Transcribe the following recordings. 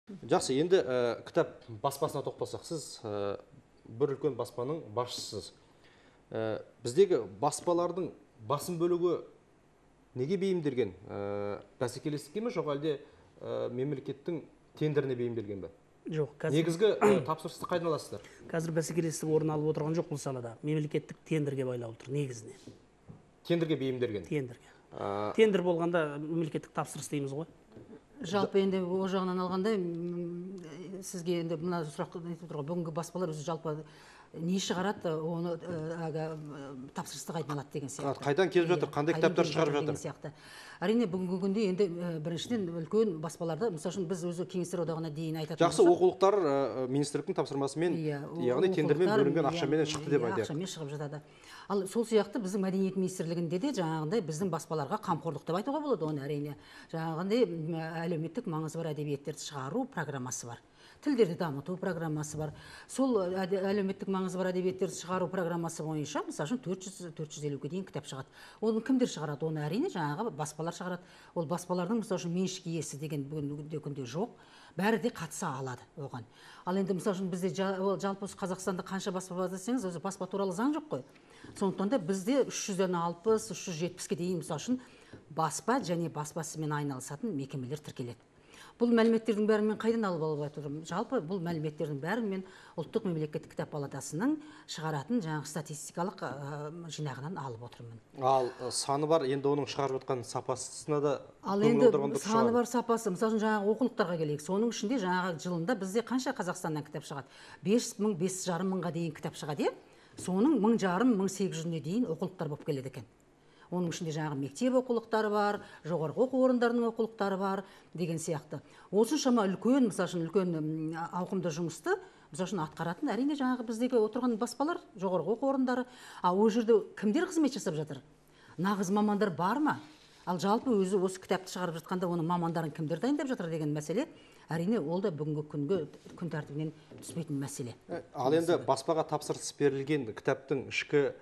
Жақсы, енді кітап баспасына тоқталсақ, сіз бір үлкен баспаның басшысыз. Біздегі баспалардың басым бөлігі неге бейімделген? Бәсекелестікке ме, жоқ әлде мемлекеттің тендеріне бейімделген бе? Жоқ, негізгі тапсырысты қайдан аласыздар? Қазір бәсекелестік орын алып отырған жоқ бұл салада. Мемлекеттік тендерге байлаулы тұр негізінен. Тендерге бейімделген? Тендерге. Тендер болғанда мемлекеттік тапсырыс дейміз ғой. Жалпы енді о жағынан алғанда сізге енді мына сұрақты айтып отырған бүгінгі баспалар өзі жалпы не шығарады, оны тапсырысты қайдан алады деген сияқты. Қайдан келіп жатыр, қандай кітаптар шығарып жатыр? Әрине бүгінгі күнде енді біріншіден үлкен баспаларда, мысал үшін біз өзі кеңестер одағына дейін айтатын жақсы оқулықтар министрліктің тапсырмасымен, яғни тендермен бөлінген ақшамен шықты деп айтайық. Ақшамен шығып жатады. Ал сол сияқты біздің мәдениет министрлігінде де жаңағындай біздің баспаларға қамқорлық деп айтуға болады, оны әрине. Жаңағындай әлеуметтік маңызы бар әдебиеттерді шығару программасы бар. Тілдерді дамыту программасы бар. Сол әлеуметтік маңызы бар әдебиеттерді шығару программасы бойынша, мысалы үшін 400-450-ге дейін кітап шығады. Оны кімдер шығарады? Оны әрине жаңағы баспалар шығарады. Ол баспалардың мысалы үшін меншік иесі деген бүгінгі күнде жоқ. Бәрі де қатыса алады оған. Ал енді мысалы үшін бізде жалпы Қазақстанда қанша баспа бар десеңіз, өзі баспа туралы заң жоқ қой. Сондықтан да бізде 360-370-ге дейін мысалы үшін баспа және баспасымен айналысатын мекемелер тіркеледі. Бұл мәліметтердің бәрін мен қайдан алып отырмын? Жалпы бұл мәліметтердің бәрін мен ұлттық мемлекеттік кітап палатасының шығаратын жаңағы статистикалық жинағынан алып отырмын. Ал саны бар, енді оның шығарып жатқан сапасына да ал енді саны бар сапасы, мысалы жаңағы оқулықтарға келейік. Соның ішінде жаңағы жылында бізде қанша Қазақстаннан кітап шығады? 5000, 5,5 мыңға дейін кітап шығады, соның 1500-1800-ге дейін оқулықтар болып келеді екен. Оның ішінде жаңағы мектеп оқулықтары бар, жоғарғы оқу орындарының оқулықтары бар деген сияқты. Осыншама үлкен, мысалы үшін үлкен ауқымды жұмысты мысалы үшін атқаратын әрине жаңағы біздегі отырған баспалар, жоғарғы оқу орындары. Ал ол жерде кімдер қызмет жасап жатыр? Нағыз мамандар бар ма? Ал жалпы өзі осы кітапты шығарып жатқанда оның мамандарын кімдер дайындап жатыр деген мәселе, әрине ол да бүгінгі күн тәртібінен түспейтін мәселе. Ал енді баспаға тапсырыс берілген кітаптың ішкі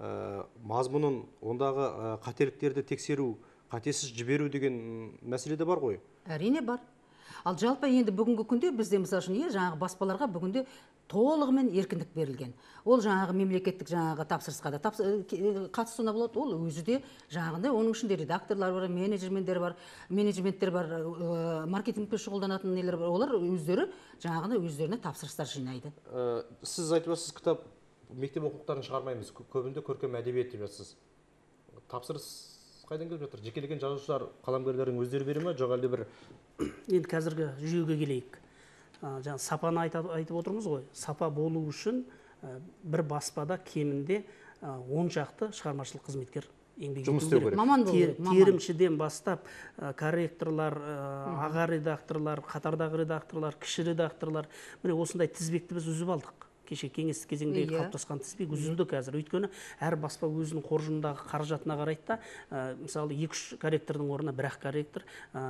мазмұнын, ондағы қателіктерді тексеру, қатесіз жіберу деген мәселе де бар ғой? Әрине бар. Ал жалпы енді бүгінгі күнде бізде мысалы үшін жаңағы баспаларға бүгінде толығымен еркіндік берілген. Ол жаңағы мемлекеттік жаңағы тапсырысқа да қатысуына болады. Ол өзі де жаңағындай, оның ішінде редакторлар бар, менеджменттер бар, маркетингпен шұғылданатын нелер бар. Олар өздері жаңағындай өздеріне тапсырыстар жинайды. Сіз айтып отырсыз, кітап мектеп оқулықтарын шығармаймыз, көбінде көркем әдебиет деп жатсыз. Тапсырыс қайдан келіп жатыр? Жекелеген жазушылар, қаламгерлердің өздері бере ме, жоқ әлде бір? Енді қазіргі жүйеге келейік. Жаңа сапаны айтып отырмыз ғой. Сапа болу үшін бір баспада кемінде 10 шақты шығармашылық қызметкер еңбек ету керек. Терімшіден бастап корректорлар, аға редакторлар, қатардағы редакторлар, кіші редакторлар, міне осындай тізбекті біз үзіп алдық. Кеше кеңестік кезеңдегі қалыптасқан тізбек үзілді қазір. Өйткені әр баспа өзінің қоржындағы қаражатына қарайды да, мысалы 2-3 корректордың орнына 1-ақ корректор,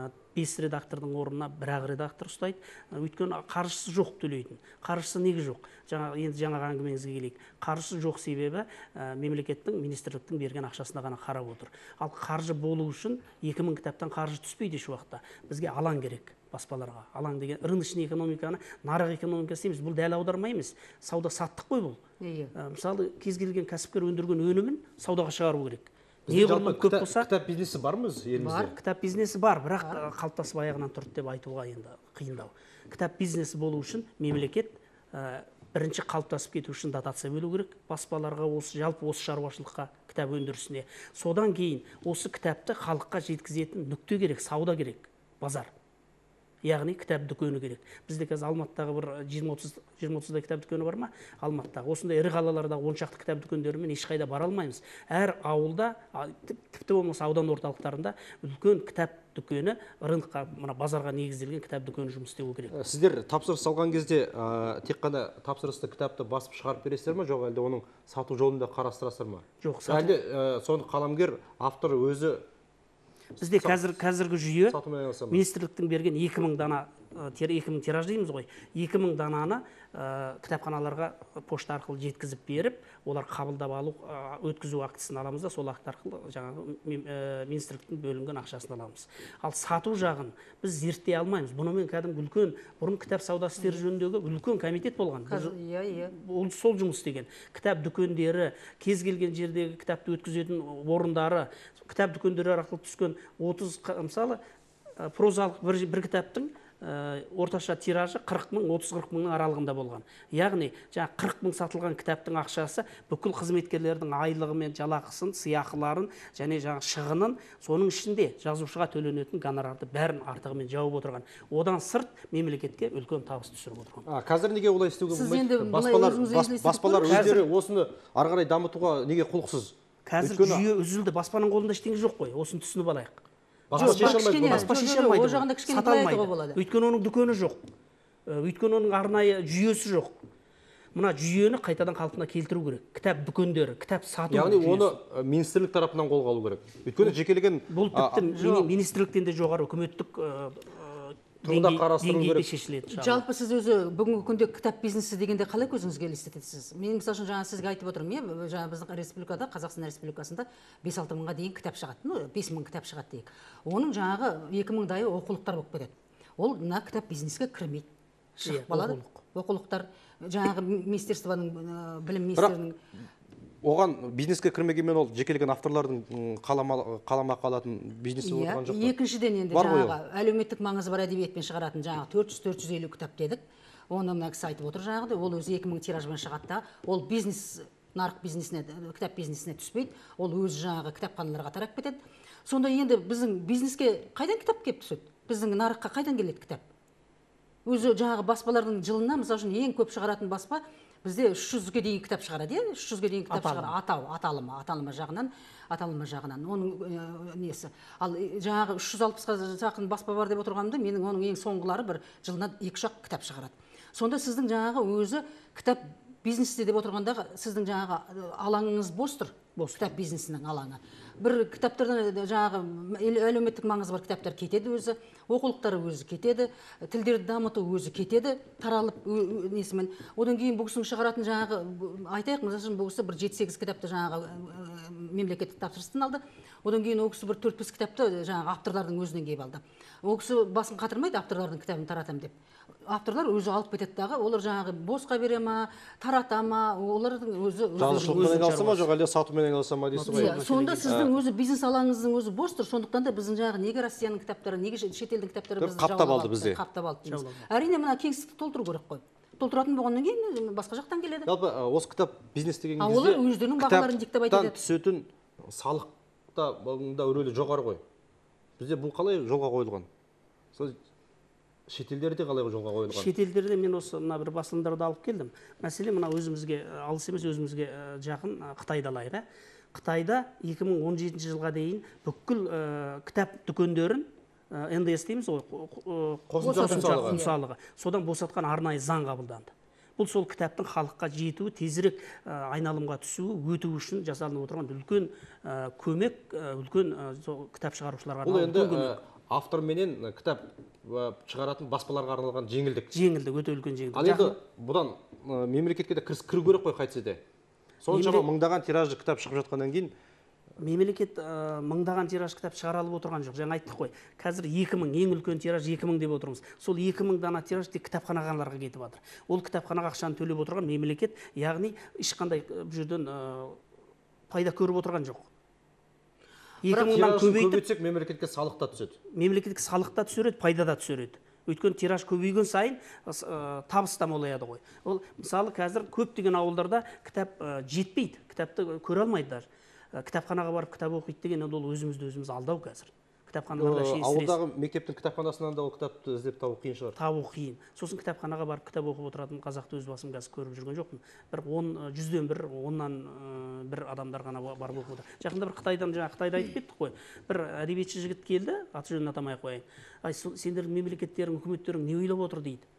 5 редактордың орнына 1-ақ редактор ұстайды. Өйткені қаржысы жоқ төлейтін. Қаржысы неге жоқ? Енді жаңағы әңгімеңізге келейік. Қаржысы жоқ себебі мемлекеттің, министрліктің берген ақшасына ғана қарап отыр. Ал қаржы болу үшін 2000 кітаптан қаржы түспейді еш уақытта. Бізге алаң керек. Баспаларға. Алаң деген рыночный экономиканы, нарық экономикасы емес, бұл дәл аударма емес. Сауда саттық қой бұл. Мысалы, кез келген кәсіпкер өндірген өнімін саудаға шығару керек. Кітап бизнесі бар ма елімізде? Бар, кітап бизнесі бар, бірақ қалыптасып аяғынан тұрды деп айтуға енді қиындау. Кітап бизнесі болу үшін мемлекет бірінші қалыптасып кету үшін дотация бөлу керек баспаларға, жалпы осы шаруашылыққа, кітап өндірісіне. Содан кейін осы кітапты халыққа жеткізетін нүкте керек, сауда керек, базар. Яғни кітап дүкені керек. Бізде қазір Алматыдағы бір 20-30 кітап дүкені бар ма? Алматыдағы. Осындай ірі қалаларда 10 шақты кітап дүкендерімен ешқайда бара алмаймыз. Әр ауылда, тіпті болмаса аудан орталықтарында үлкен кітап дүкені, рынокқа, базарға негізделген кітап дүкені жұмыс істеуі керек. Сіздер тапсырыс алған кезде тек қана тапсырысты кітапты басып шығарып бересіздер ме, жоқ әлде оның сату жолында қарастырасыздар ма? Жоқ, әлде соны қаламгер, автор өзі? Бізде қазіргі жүйе министрліктің берген 2000 дана 2000 тираж дейміз ғой, 2000 дананы кітапханаларға пошта арқылы жеткізіп беріп, олар қабылдап алу, өткізу актісін аламыз да, сол акт арқылы жаңағы министрліктің бөлінген ақшасын аламыз. Ал сату жағын біз зерттей алмаймыз. Бұнымен кәдімгі үлкен, бұрын кітап сауда істері жөніндегі үлкен комитет болған. Ол сол жұмыс істеген. Кітап дүкендері, кез келген жердегі кітапты өткізетін орындары, кітап дүкендері арқылы түскен 30, мысалы, прозалық бір кітаптың орташа тиражы 40 мың, 30-40 мыңның аралығында болған. Яғни, 40 мың сатылған кітаптың ақшасы бүкіл қызметкерлердің айлығы мен жалақысын, сыйақыларын және шығынын, соның ішінде жазушыға төленетін гонорарды бәрін артығымен жауып отырған. Одан сырт мемлекетке үлкен табыс түсіріп отырған. Қазір неге олай істеуге болмайды? Баспалар өздері осыны ары қарай дамытуға неге құлықсыз? Қазір жүйе үзілді, баспаның қолында ештеңе жоқ қой. Осыны түсініп алайық. Баспа шеше алмайды, сата алмайды. Өйткені оның дүкені жоқ. Өйткені оның арнайы жүйесі жоқ. Мына жүйені қайтадан қалпына келтіру керек. Кітап дүкендері, кітап сату жүйесі. Яғни оны министрлік тарапынан қолға алу керек. Өйткені жекелеген бұл тіпті министрліктен де жоғары үкіметтік деңгейде шешіледі. Жалпы сіз өзі бүгінгі күнде кітап бизнесі дегенде қалай көзіңізге елестетесіз? Мен мысалы үшін жаңа сізге айтып отырмын, жаңа біздің республикада, Қазақстан Республикасында 5-6 мыңға дейін кітап шығады. 5 мың кітап шығады дейік. Оның жаңағы 2000-дайы оқулықтар болып кетеді. Ол мына кітап бизнеске кірмейді. Шығып қалады. Оқулықтар жаңағы министерствоның, білім министрінің. Оған бизнеске кірмегенмен ол жекелеген авторлардың қаламақы алатын бизнесі отырған жоқ па? Екіншіден енді жаңағы әлеуметтік маңызы бар әдебиетпен шығаратын жаңағы 400-450 кітап дедік. Оны мына кісі айтып отыр жаңағыдай, ол өзі 2000 тиражбен шығады да, ол бизнес, нарық бизнесіне, кітап бизнесіне түспейді, ол өзі жаңағы кітапханаларға тарап кетеді. Сонда енді біздің бизнеске қайдан кітап келіп түседі? Біздің нарыққа қайдан келеді кітап? Өзі жаңағы баспалардың жылына, мысалы үшін ең көп шығаратын баспа бізде 300-ге дейін кітап шығарады, 300-ге дейін кітап шығарады, аталымы жағынан, оның несі. Ал жаңағы 360-ға жақын баспа бар деп отырғанымда, менің оның ең соңғылары бір жылына 2-3 кітап шығарады. Сонда сіздің жаңағы өзі кітап бизнесте деп отырғандағы сіздің жаңағы алаңыңыз бос тұр, кітап бизнесінің алаңы. Бір кітаптардан жаңағы әлеуметтік маңызы бар кітаптар кетеді өзі, оқулықтары өзі кетеді, тілдерді дамыту өзі кетеді, таралып несімен. Одан кейін бұл кісінің шығаратын жаңағы, айтайық, мысалы бұл кісі бір 7-8 кітапты жаңағы мемлекеттік тапсырыстан алды. Одан кейін ол кісі бір 4-5 кітапты жаңағы авторлардың өзінен келіп алды. Ол кісі басын қатырмайды авторлардың кітабын таратам деп. Авторлар өзі алып кетеді дағы, олар жаңағы босқа бере ма, тарата ма, олардың өзі жазушылықпен айналыса ма, жоқ әлде сатумен айналыса ма дейсіз ғой. Сонда сіздің өзі бизнес алаңыңыздың өзі бос тұр. Сондықтан да біздің жаңағы неге Россияның кітаптары, неге шетелдің кітаптары бізді қаптап алды бізде. Қаптап алды дейміз. Әрине мына кеңістікті толтыру керек қой. Толтыратын болғаннан кейін басқа жақтан келеді. Жалпы осы кітап бизнес деген кезде олар өздерінің бағаларын диктеп айтады. Түсетін салық та рөлі жоғары ғой. Бізде бұл қалай жолға қойылған? Шетелдерде қалай жолға қойылған? Шетелдерде мен осы мына бір басылымдарды алып келдім. Мәселе мына өзімізге алыс емес, өзімізге жақын Қытайда алайық. Қытайда 2017 жылға дейін бүкіл кітап дүкендерін НДС дейміз ғой, қосымша салығы. Содан босатқан арнайы заң қабылданды. Бұл сол кітаптың халыққа жетуі, тезірек айналымға түсуі, өту үшін жасалынып отырған үлкен көмек, үлкен кітап шығарушыларға. Бұл енді автор менен кітап шығаратын баспаларға арналған жеңілдік. Жеңілдік, өте үлкен жеңілдік. Ал енді бұдан мемлекетке де кіріс кіру керек қой қайтсе де. Соншама мыңдаған тиражды кітап шығып жатқаннан кейін мемлекет мыңдаған тираж кітап шығара алып отырған жоқ. Жаңа айттық қой. Қазір 2000, ең үлкен тираж 2000 деп отырмыз. Сол 2000 дана тираж тек кітапханаларға кетіп жатыр. Ол кітапханаға ақшаны төлеп отырған мемлекет, яғни ешқандай бұл жерден пайда көріп отырған жоқ. 2000-дан көбейтсек мемлекетке салық та түседі. Мемлекетке салық та түсіреді, пайда да түсіреді. Өйткені тираж көбейген сайын табыс та молаяды ғой. Ол мысалы қазір көптеген ауылдарда кітап жетпейді, кітапты көре алмайды даже. Кітапханаға барып кітап оқиды деген ол өзімізді өзіміз алдау қазір. Кітапханаларда ауылдағы мектептің кітапханасынан да ол кітапты іздеп табу қиын шығар. Табу қиын. Сосын кітапханаға барып кітап оқып отыратын қазақты өз басым қазір көріп жүрген жоқпын. Бір 100-ден 10-нан бір адамдар ғана барып оқып отыр. Жақында бір Қытайдан, жаңа Қытайда айтып кеттік қой. Бір әдебиетші жігіт келді, аты жөнін атамай ақ қояйын. Ай, сендердің мемлекеттерің, үкіметтерің не ойлап отыр дейді.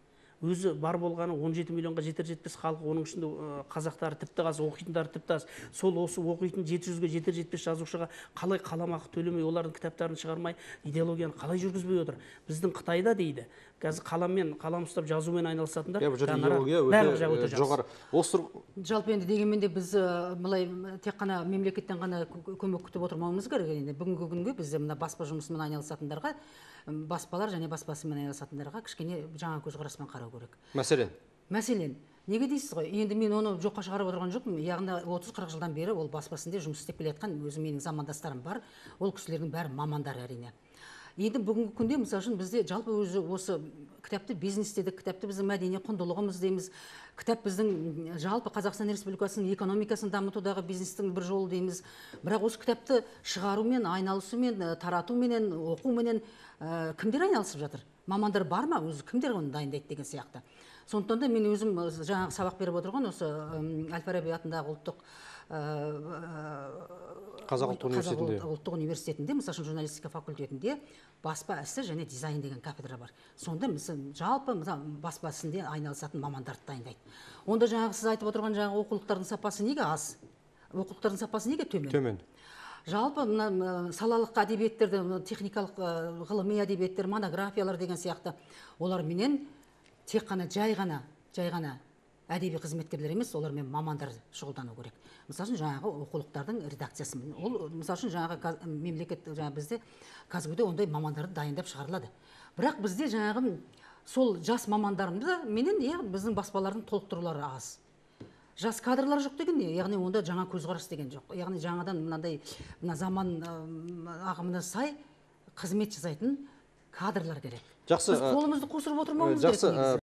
өзі бар болғаны 17 миллионға жетер-жетпес халық, оның ішінде қазақтары тіпті аз, оқитындары тіпті аз. Сол осы оқитын 700-ге жетер-жетпес жазушыға қалай қаламақы төлемей, олардың кітаптарын шығармай, идеологияны қалай жүргізбей отыр? Біздің Қытайда дейді, қазір қалам ұстап жазумен айналысатындар бұл жерде идеология өте жоғары. Жалпы енді дегенмен де біз былай тек қана мемлекеттен ғана көмек күтіп отырмауымыз керек. Енді бүгінгі күнге біз мына баспа жұмысымен айналысатындарға, баспалар және баспасымен айналысатындарға кішкене жаңа көзқараспен қарау керек. Мәселен, неге дейсіз ғой? Енді мен оны жоққа шығарып отырған жоқпын. Яғни 30-40 жылдан бері ол баспасында жұмыс істеп келе жатқан өзім менің замандастарым бар. Ол кісілердің бәрі мамандар әрине. Енді бүгінгі күнде мысалы үшін бізде жалпы осы кітапты бизнес дедік, кітапты біздің мәдени құндылығымыз дейміз. Кітап біздің жалпы Қазақстан Республикасының экономикасын дамытудағы бизнестің бір жолы дейміз. Бірақ осы кітапты шығарумен, айналысумен, таратуменен, оқуменен кімдер айналысып жатыр? Мамандар бар ма? Өзі кімдер оны дайындайды деген сияқты. Сондықтан да мен өзім жаңағы сабақ беріп отырған осы Әл-Фараби атындағы Қазақ ұлттық университетінде, мысалы үшін журналистика факультетінде баспа ісі және дизайн деген кафедра бар. Сонда жалпы баспа ісінде айналысатын мамандарды дайындайды. Онда жаңағы сіз айтып отырған жаңағы оқулықтардың сапасы неге аз? Оқулықтардың сапасы неге төмен? Жалпы салалық әдебиеттерді, техникалық ғылыми әдебиеттер, монографиялар деген сияқты оларменен тек қана жай ғана әдеби қызметкерлер емес, олармен мамандар шұғылдану керек. Мысалы үшін жаңағы оқулықтардың редакциясымен. Ол мысалы үшін жаңағы мемлекет бізде қазірде ондай мамандарды дайындап шығарылады. Бірақ бізде жаңағы сол жас мамандарымды менен біздің баспалардың толықтырулары аз. Жас кадрлар жоқ деген не? Яғни онда жаңа көзқарас деген жоқ. Яғни жаңадан мына заман ағымына сай қызмет жасайтын кадрлар керек. Жақсы. Біз қолымызды қусырып отырмауымыз керек.